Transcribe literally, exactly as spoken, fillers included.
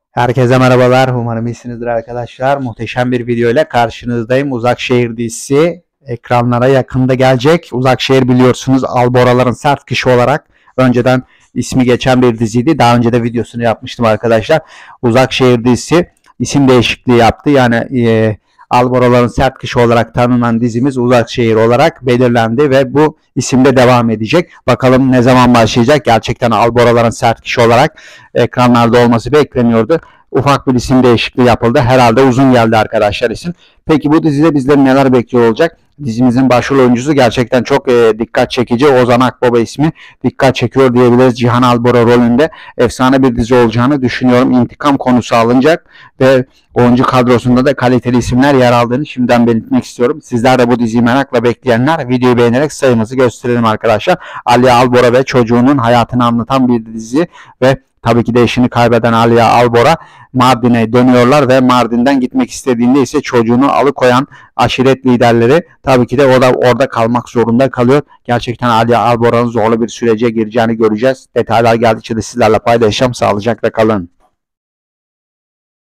Herkese merhabalar. Umarım iyisinizdir arkadaşlar. Muhteşem bir video ile karşınızdayım. Uzakşehir dizisi ekranlara yakında gelecek. Uzakşehir biliyorsunuz Alboraların Sert Kışı olarak önceden ismi geçen bir diziydi. Daha önce de videosunu yapmıştım arkadaşlar. Uzakşehir dizisi isim değişikliği yaptı. Yani e, Alboraların Sert Kışı olarak tanınan dizimiz Uzakşehir olarak belirlendi ve bu isimde devam edecek. Bakalım ne zaman başlayacak? Gerçekten Alboraların Sert Kışı olarak ekranlarda olması bekleniyordu. Ufak bir isim değişikliği yapıldı. Herhalde uzun geldi arkadaşlar isim. Peki bu dizide bizleri neler bekliyor olacak? Dizimizin başrol oyuncusu gerçekten çok e, dikkat çekici. Ozan Akbaba ismi dikkat çekiyor diyebiliriz. Cihan Albora rolünde efsane bir dizi olacağını düşünüyorum. İntikam konusu alınacak ve oyuncu kadrosunda da kaliteli isimler yer aldığını şimdiden belirtmek istiyorum. Sizler de bu diziyi merakla bekleyenler videoyu beğenerek sayımızı gösterelim arkadaşlar. Ali Albora ve çocuğunun hayatını anlatan bir dizi ve tabii ki de eşini kaybeden Aliye Albora Mardin'e dönüyorlar ve Mardin'den gitmek istediğinde ise çocuğunu alıkoyan aşiret liderleri tabii ki de o da orada kalmak zorunda kalıyor. Gerçekten Aliye Albora'nın zorlu bir sürece gireceğini göreceğiz. Detaylar geldikçe de sizlerle paylaşacağım. Sağlıcakla kalın.